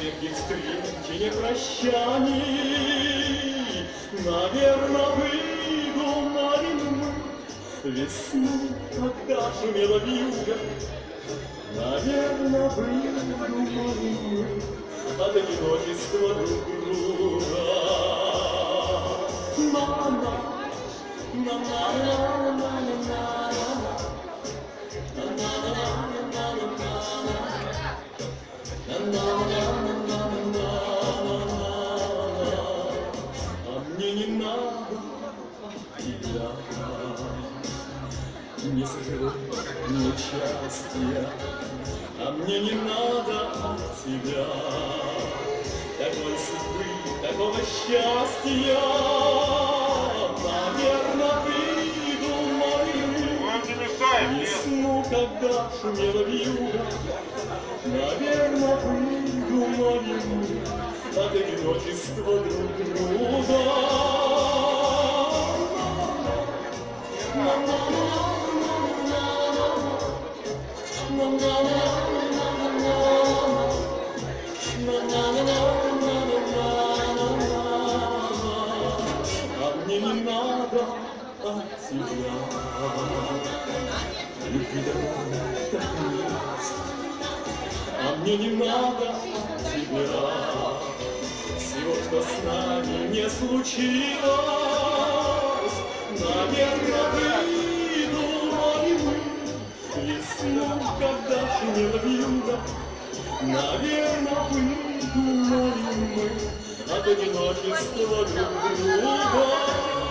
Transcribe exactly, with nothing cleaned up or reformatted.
редких встреч и не прощаний, наверно, выдумали мы весну, когда шумела вьюга. Наверно, выдумали мы от одиночества друг друга. Мама, мама, мама, а мне не надо тебя, ни скрыт, ни участия, а мне не надо тебя, такой судьбы, такого счастья. Наверно, придумали весну, когда шумела вьюга. Наверно, придумали мы от одиночества друг друга. А мне не надо от тебя любви так есть. А мне не надо от тебя всего, что с нами не случилось. Наверно, придумали мы весну, когда шумела вьюга. Наверно, придумали мы от одиночества друг друга.